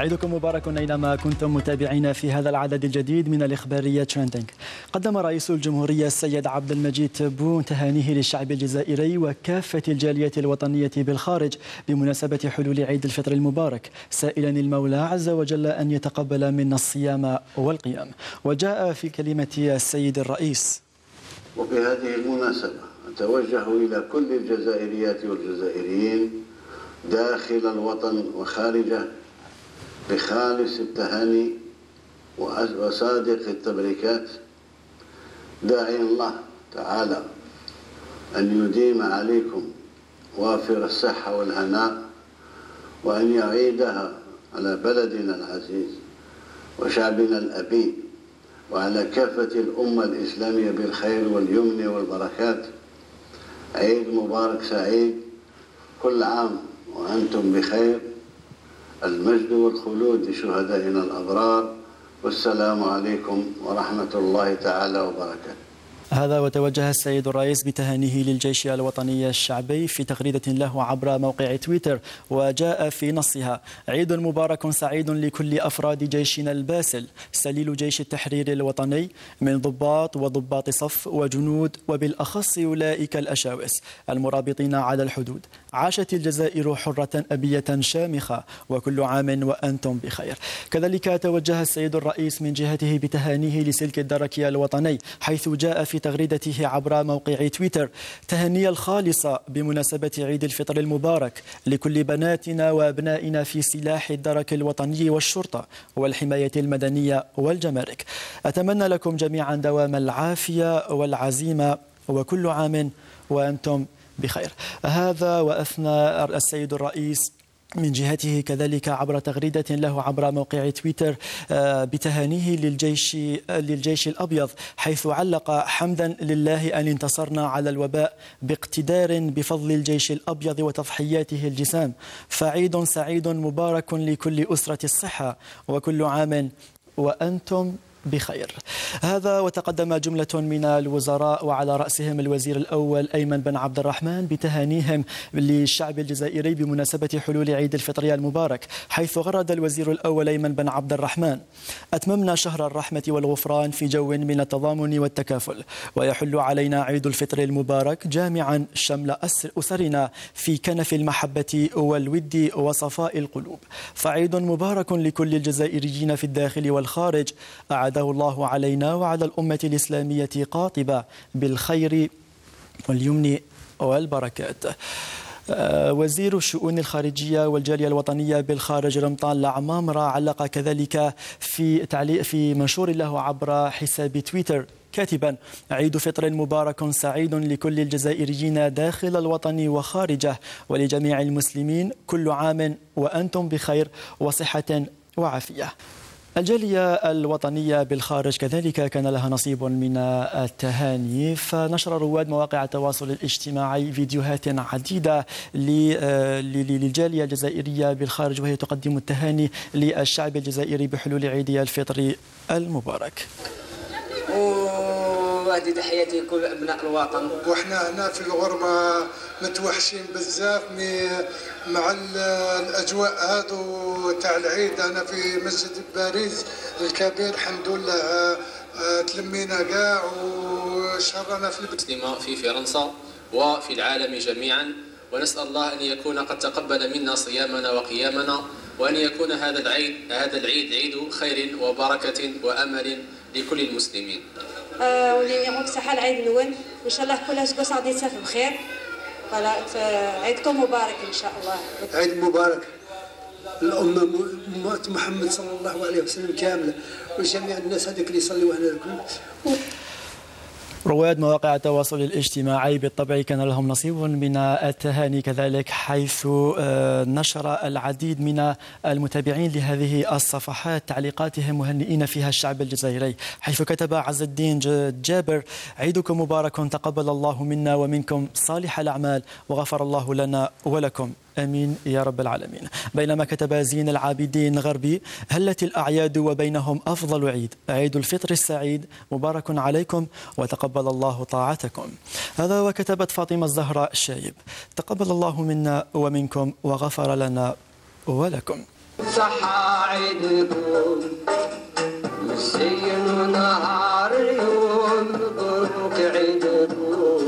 عيدكم مبارك أينما كنتم متابعين في هذا العدد الجديد من الإخبارية تريندينج. قدم رئيس الجمهورية السيد عبد المجيد تبون تهانيه للشعب الجزائري وكافة الجالية الوطنية بالخارج بمناسبة حلول عيد الفطر المبارك، سائلا المولى عز وجل أن يتقبل منا الصيام والقيام. وجاء في كلمة السيد الرئيس: وفي هذه المناسبة أتوجه إلى كل الجزائريات والجزائريين داخل الوطن وخارجه بخالص التهاني وصادق التبريكات، داعي الله تعالى أن يديم عليكم وافر الصحة والهناء، وأن يعيدها على بلدنا العزيز وشعبنا الأبي وعلى كافة الأمة الإسلامية بالخير واليمن والبركات. عيد مبارك سعيد، كل عام وأنتم بخير. المجد والخلود لشهدائنا الأبرار، والسلام عليكم ورحمة الله تعالى وبركاته. هذا وتوجه السيد الرئيس بتهانيه للجيش الوطني الشعبي في تغريدة له عبر موقع تويتر، وجاء في نصها: عيد مبارك سعيد لكل أفراد جيشنا الباسل، سليل جيش التحرير الوطني من ضباط وضباط صف وجنود، وبالأخص أولئك الأشاوس المرابطين على الحدود. عاشت الجزائر حرة أبية شامخة، وكل عام وأنتم بخير. كذلك توجه السيد الرئيس من جهته بتهانيه لسلك الدرك الوطني، حيث جاء في تغريدته عبر موقع تويتر: تهنئة الخالصة بمناسبة عيد الفطر المبارك لكل بناتنا وأبنائنا في سلاح الدرك الوطني والشرطة والحماية المدنية والجمارك. أتمنى لكم جميعا دوام العافية والعزيمة، وكل عام وأنتم بخير. هذا وأثنى السيد الرئيس من جهته كذلك عبر تغريدة له عبر موقع تويتر بتهانيه للجيش الأبيض، حيث علق: حمدا لله أن انتصرنا على الوباء باقتدار بفضل الجيش الأبيض وتضحياته الجسام، فعيد سعيد مبارك لكل أسرة الصحة، وكل عام وأنتم بخير. هذا وتقدم جملة من الوزراء وعلى رأسهم الوزير الأول أيمن بن عبد الرحمن بتهانيهم للشعب الجزائري بمناسبة حلول عيد الفطر المبارك، حيث غرد الوزير الأول أيمن بن عبد الرحمن: أتممنا شهر الرحمة والغفران في جو من التضامن والتكافل، ويحل علينا عيد الفطر المبارك جامعا شمل أسرنا في كنف المحبة والود وصفاء القلوب، فعيد مبارك لكل الجزائريين في الداخل والخارج، أعاده الله علينا وعلى الأمة الإسلامية قاطبة بالخير واليمن والبركات. وزير الشؤون الخارجية والجالية الوطنية بالخارج رمضان العمامرة علق كذلك في منشور له عبر حساب تويتر كاتبا: عيد فطر مبارك سعيد لكل الجزائريين داخل الوطن وخارجه، ولجميع المسلمين، كل عام وأنتم بخير وصحة وعافية. الجالية الوطنية بالخارج كذلك كان لها نصيب من التهاني، فنشر رواد مواقع التواصل الاجتماعي فيديوهات عديدة للجالية الجزائرية بالخارج وهي تقدم التهاني للشعب الجزائري بحلول عيد الفطر المبارك. وهذه تحياتي لكل ابناء الوطن. وحنا هنا في الغربه متوحشين بزاف مع الاجواء هذو تاع العيد. انا في مسجد باريس الكبير الحمد لله تلمينا كاع وشهرنا في المسلمة في فرنسا وفي العالم جميعا، ونسأل الله أن يكون قد تقبل منا صيامنا وقيامنا، وأن يكون هذا العيد عيد خير وبركة وأمل لكل المسلمين. ولي يعطيك الصحة العيد نون، وإن شاء الله كل أسبوع غادي تسافر بخير. عيدكم مبارك إن شاء الله. عيد مبارك الأمة محمد صلى الله عليه وسلم كاملة، وجميع الناس هذوك اللي يصلوا هنا الكل. رواد مواقع التواصل الاجتماعي بالطبع كان لهم نصيب من التهاني كذلك، حيث نشر العديد من المتابعين لهذه الصفحات تعليقاتهم مهنئين فيها الشعب الجزائري، حيث كتب عز الدين جابر: عيدكم مبارك، تقبل الله منا ومنكم صالح الأعمال، وغفر الله لنا ولكم، آمين يا رب العالمين. بينما كتب زين العابدين غربي: هلت الأعياد وبينهم أفضل عيد، عيد الفطر السعيد، مبارك عليكم وتقبل الله طاعتكم. هذا وكتبت فاطمة الزهراء الشايب: تقبل الله منا ومنكم وغفر لنا ولكم. صحة عيدكم مسين ونهار اليوم مبروك عيدكم.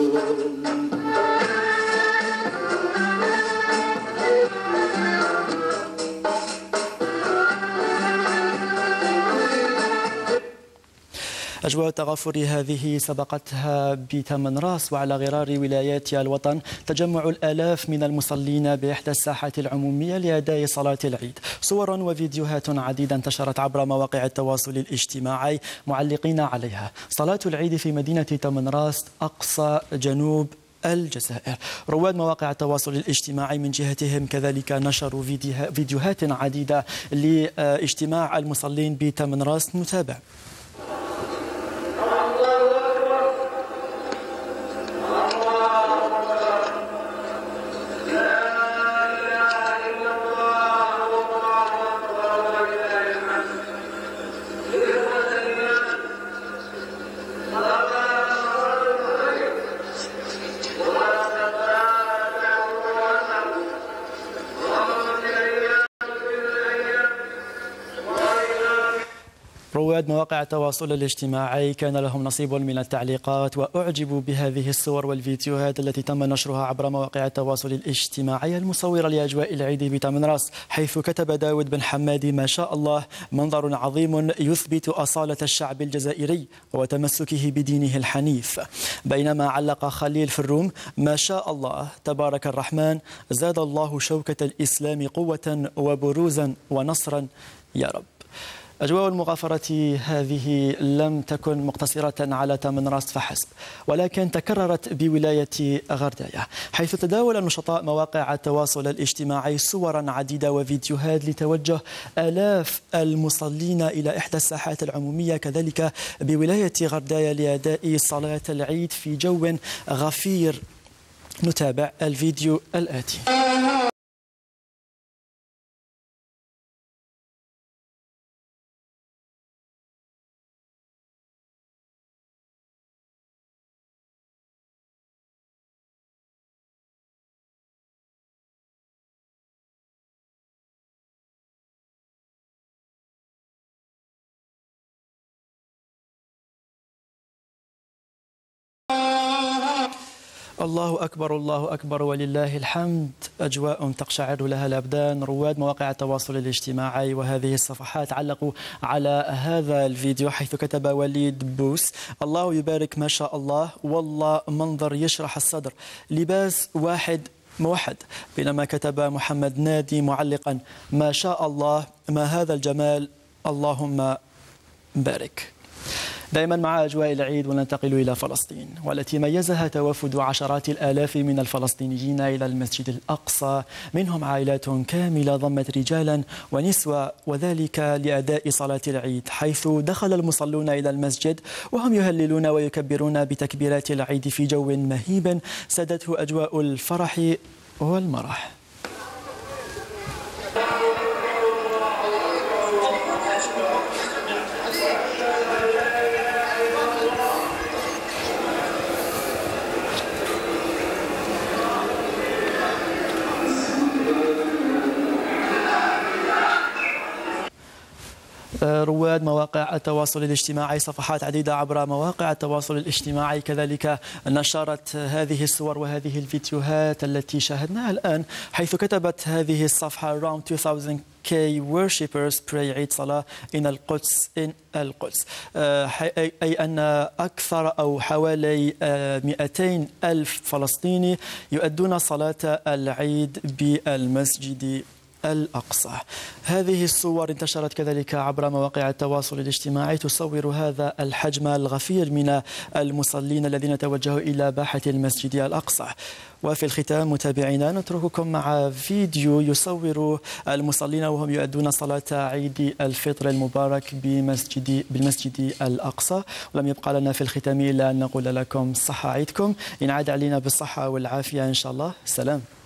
أجواء التغافر هذه سبقتها بثمن راس وعلى غرار ولايات الوطن تجمع الآلاف من المصلين بإحدى الساحات العمومية لأداء صلاة العيد. صور وفيديوهات عديدة انتشرت عبر مواقع التواصل الاجتماعي معلقين عليها صلاة العيد في مدينة ثمن راس أقصى جنوب الجزائر. رواد مواقع التواصل الاجتماعي من جهتهم كذلك نشروا فيديوهات عديدة لاجتماع المصلين بثمن راس. نتابع. رواد مواقع التواصل الاجتماعي كان لهم نصيب من التعليقات وأعجبوا بهذه الصور والفيديوهات التي تم نشرها عبر مواقع التواصل الاجتماعي المصورة لأجواء العيد بثمن راس، حيث كتب داود بن حمادي: ما شاء الله، منظر عظيم يثبت أصالة الشعب الجزائري وتمسكه بدينه الحنيف. بينما علق خليل فروم: ما شاء الله، تبارك الرحمن، زاد الله شوكة الإسلام قوة وبروزا ونصرا يا رب. أجواء المغافرة هذه لم تكن مقتصرة على ثمن راس فحسب، ولكن تكررت بولاية غرداية، حيث تداول نشطاء مواقع التواصل الاجتماعي صورا عديدة وفيديوهات لتوجه آلاف المصلين إلى إحدى الساحات العمومية كذلك بولاية غرداية لأداء صلاة العيد في جو غفير. نتابع الفيديو الآتي. الله أكبر، الله أكبر ولله الحمد. أجواء تقشعر لها الأبدان. رواد مواقع التواصل الاجتماعي وهذه الصفحات علقوا على هذا الفيديو، حيث كتب وليد بوس: الله يبارك، ما شاء الله، والله منظر يشرح الصدر، لباس واحد موحد. بينما كتب محمد نادي معلقا: ما شاء الله، ما هذا الجمال، اللهم بارك. دائما مع أجواء العيد وننتقل إلى فلسطين، والتي ميزها توافد عشرات الآلاف من الفلسطينيين إلى المسجد الأقصى، منهم عائلات كاملة ضمت رجالا ونسوة، وذلك لأداء صلاة العيد، حيث دخل المصلون إلى المسجد وهم يهللون ويكبرون بتكبيرات العيد في جو مهيب سادته أجواء الفرح والمرح. رواد مواقع التواصل الاجتماعي صفحات عديدة عبر مواقع التواصل الاجتماعي كذلك نشرت هذه الصور وهذه الفيديوهات التي شاهدناها الآن، حيث كتبت هذه الصفحة: around 2000K worshippers pray عيد صلاة in القدس، أي أن أكثر أو حوالي 200 ألف فلسطيني يؤدون صلاة العيد بالمسجد الأقصى. هذه الصور انتشرت كذلك عبر مواقع التواصل الاجتماعي تصور هذا الحجم الغفير من المصلين الذين توجهوا إلى باحة المسجد الأقصى. وفي الختام متابعينا نترككم مع فيديو يصور المصلين وهم يؤدون صلاة عيد الفطر المبارك بالمسجد الأقصى. ولم يبقى لنا في الختام إلا أن نقول لكم صحة عيدكم، إن عاد علينا بالصحة والعافية إن شاء الله. سلام.